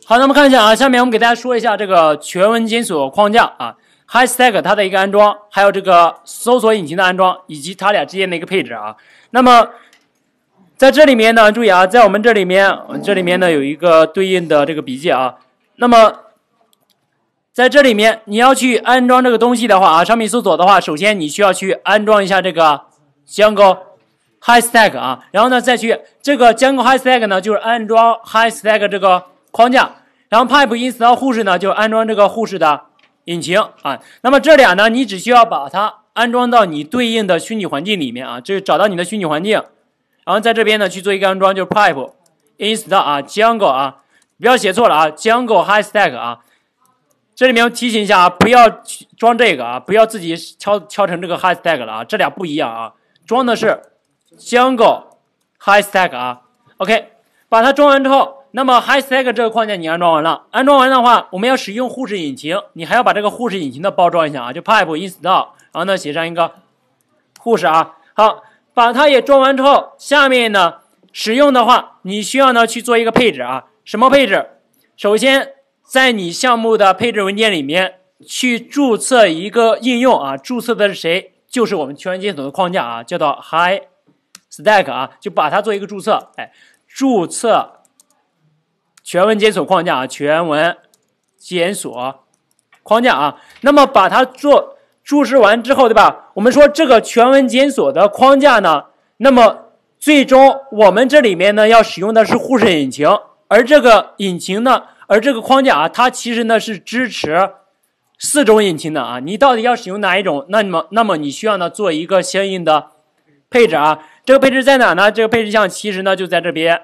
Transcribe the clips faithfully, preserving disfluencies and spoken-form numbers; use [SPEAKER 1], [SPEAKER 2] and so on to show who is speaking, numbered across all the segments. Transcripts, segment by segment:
[SPEAKER 1] 好，那么看一下啊，下面我们给大家说一下这个全文检索框架啊 ，Haystack 它的一个安装，还有这个搜索引擎的安装，以及它俩之间的一个配置啊。那么在这里面呢，注意啊，在我们这里面，这里面呢有一个对应的这个笔记啊。那么在这里面，你要去安装这个东西的话啊，商品搜索的话，首先你需要去安装一下这个 Django Haystack 啊，然后呢再去这个 Django Haystack 呢，就是安装 Haystack 这个框架。然后 pipe install 护士呢，就安装这个护士的引擎啊。那么这俩呢，你只需要把它安装到你对应的虚拟环境里面啊，这找到你的虚拟环境，然后在这边呢去做一个安装，就是 pipe install 啊 Django 啊，不要写错了啊 Django Haystack 啊。这里面我提醒一下啊，不要装这个啊，不要自己敲敲成这个 Haystack 了啊，这俩不一样啊，装的是 Django Haystack 啊。OK， 把它装完之后。那么 Haystack 这个框架你安装完了，安装完的话，我们要使用护士引擎，你还要把这个护士引擎的包装一下啊，就 pipe install， 然后呢写上一个护士啊。好，把它也装完之后，下面呢使用的话，你需要呢去做一个配置啊。什么配置？首先在你项目的配置文件里面去注册一个应用啊，注册的是谁？就是我们全文检索的框架啊，叫做 Haystack 啊，就把它做一个注册，哎，注册。全文检索框架啊，全文检索框架啊，那么把它做注释完之后，对吧？我们说这个全文检索的框架呢，那么最终我们这里面呢要使用的是护士引擎，而这个引擎呢，而这个框架啊，它其实呢是支持四种引擎的啊。你到底要使用哪一种？那么那么你需要呢做一个相应的配置啊。这个配置在哪呢？这个配置项其实呢就在这边。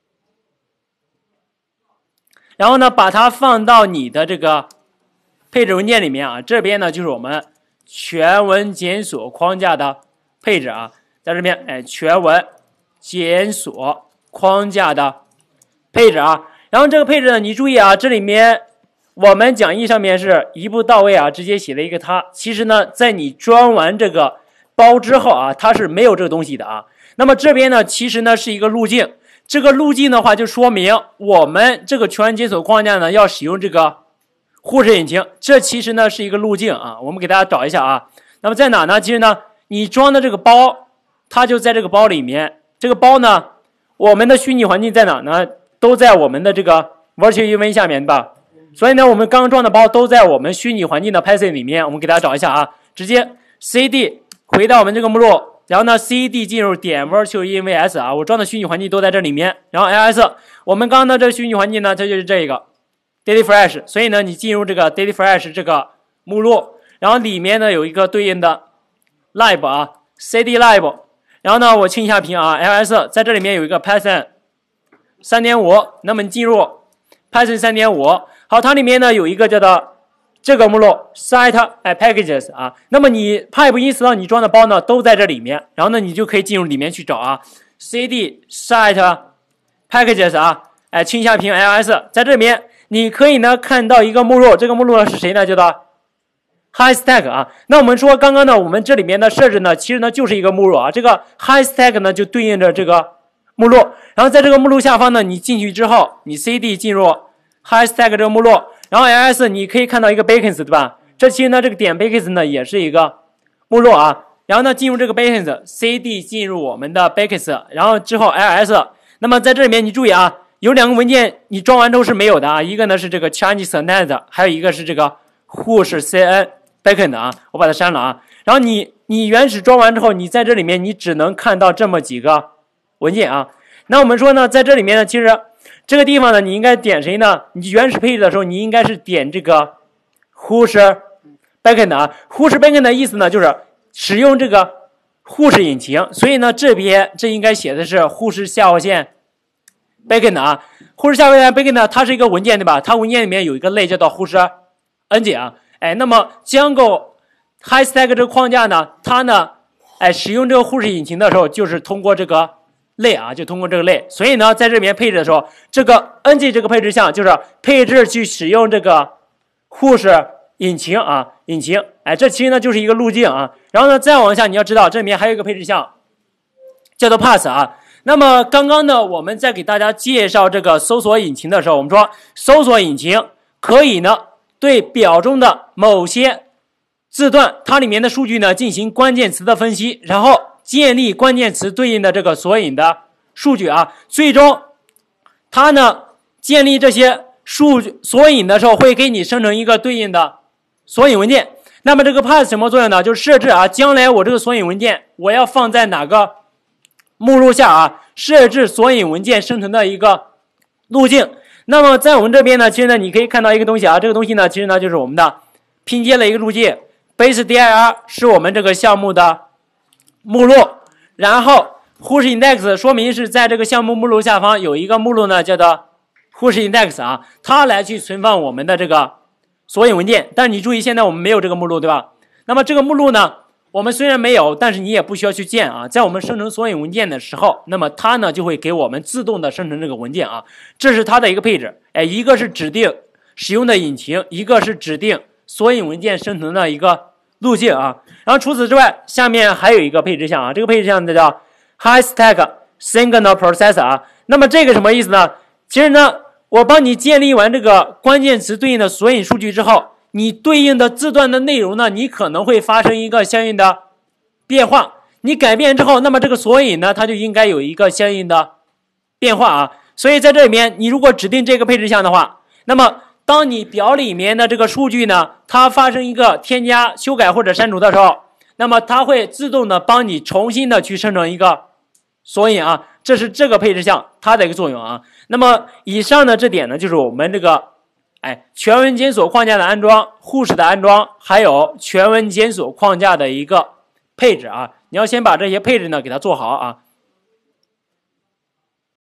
[SPEAKER 1] 然后呢，把它放到你的这个配置文件里面啊，这边呢就是我们全文检索框架的配置啊，在这边哎，全文检索框架的配置啊。然后这个配置呢，你注意啊，这里面我们讲义上面是一步到位啊，直接写了一个它。其实呢，在你装完这个包之后啊，它是没有这个东西的啊。那么这边呢，其实呢是一个路径。这个路径的话，就说明我们这个全文检索框架呢，要使用这个护士引擎。这其实呢是一个路径啊，我们给大家找一下啊。那么在哪呢？其实呢，你装的这个包，它就在这个包里面。这个包呢，我们的虚拟环境在哪呢？都在我们的这个 Virtual E V 下面吧。所以呢，我们刚装的包都在我们虚拟环境的 Python 里面。我们给大家找一下啊，直接 cd 回到我们这个目录。然后呢 ，cd 进入点 virtual envs 啊，我装的虚拟环境都在这里面。然后 ls， 我们刚刚的这个虚拟环境呢，它就是这个 DailyFresh， 所以呢，你进入这个 DailyFresh 这个目录，然后里面呢有一个对应的 lib 啊 ，cd lib， 然后呢，我清一下屏啊 ，ls 在这里面有一个 Python 三点五， 那么你进入 Python 三点五， 好，它里面呢有一个叫做这个目录 site 哎 packages 啊，那么你 pipe install 你装的包呢都在这里面，然后呢你就可以进入里面去找啊 cd site packages 啊，哎清一下屏 ls， 在这里面你可以呢看到一个目录，这个目录呢是谁呢？叫做 Haystack 啊。那我们说刚刚呢我们这里面的设置呢其实呢就是一个目录啊，这个 Haystack 呢就对应着这个目录，然后在这个目录下方呢你进去之后，你 cd 进入 Haystack 这个目录。然后 ls 你可以看到一个 Beacons 对吧？这其实呢这个点 Beacons 呢也是一个目录啊。然后呢进入这个 Beacons cd 进入我们的 Beacons， 然后之后 ls。那么在这里面你注意啊，有两个文件你装完之后是没有的啊，一个呢是这个 ChangeSnet， 还有一个是这个护士 cn Beacon 的啊，我把它删了啊。然后你你原始装完之后，你在这里面你只能看到这么几个文件啊。那我们说呢，在这里面呢，其实这个地方呢，你应该点谁呢？你原始配置的时候，你应该是点这个护士 Beacon 的啊。护士 Beacon 的意思呢，就是使用这个护士引擎，所以呢，这边这应该写的是护士下划线 Beacon 的啊。护士下划线 Beacon 呢，它是一个文件对吧？它文件里面有一个类叫做护士 Engine 啊。哎，那么 Django Haystack 这个框架呢，它呢，哎，使用这个护士引擎的时候，就是通过这个类啊，就通过这个类，所以呢，在这里面配置的时候，这个 N G 这个配置项就是配置去使用这个护士引擎啊，引擎，哎，这其实呢就是一个路径啊。然后呢，再往下你要知道，这里面还有一个配置项叫做 pass 啊。 那么刚刚呢，我们在给大家介绍这个搜索引擎的时候，我们说搜索引擎可以呢对表中的某些字段它里面的数据呢进行关键词的分析，然后建立关键词对应的这个索引的数据啊，最终它呢建立这些数据索引的时候会给你生成一个对应的索引文件。那么这个 path 什么作用呢？就是设置啊，将来我这个索引文件我要放在哪个目录下啊，设置索引文件生成的一个路径。那么在我们这边呢，其实呢你可以看到一个东西啊，这个东西呢其实呢就是我们的拼接的一个路径 base dir 是我们这个项目的目录，然后 push index 说明是在这个项目目录下方有一个目录呢叫做 push index 啊，它来去存放我们的这个索引文件。但你注意现在我们没有这个目录，对吧？那么这个目录呢我们虽然没有，但是你也不需要去建啊。在我们生成索引文件的时候，那么它呢就会给我们自动的生成这个文件啊。这是它的一个配置，哎，一个是指定使用的引擎，一个是指定索引文件生成的一个路径啊。然后除此之外，下面还有一个配置项啊，这个配置项叫 High-Stack Signal Processor 啊。那么这个什么意思呢？其实呢，我帮你建立完这个关键词对应的索引数据之后，你对应的字段的内容呢，你可能会发生一个相应的变化。你改变之后，那么这个索引呢，它就应该有一个相应的变化啊。所以在这里面，你如果指定这个配置项的话，那么当你表里面的这个数据呢，它发生一个添加、修改或者删除的时候，那么它会自动的帮你重新的去生成一个索引啊。这是这个配置项它的一个作用啊。那么以上的这点呢，就是我们这个哎全文检索框架的安装、护士的安装，还有全文检索框架的一个配置啊。你要先把这些配置呢给它做好啊。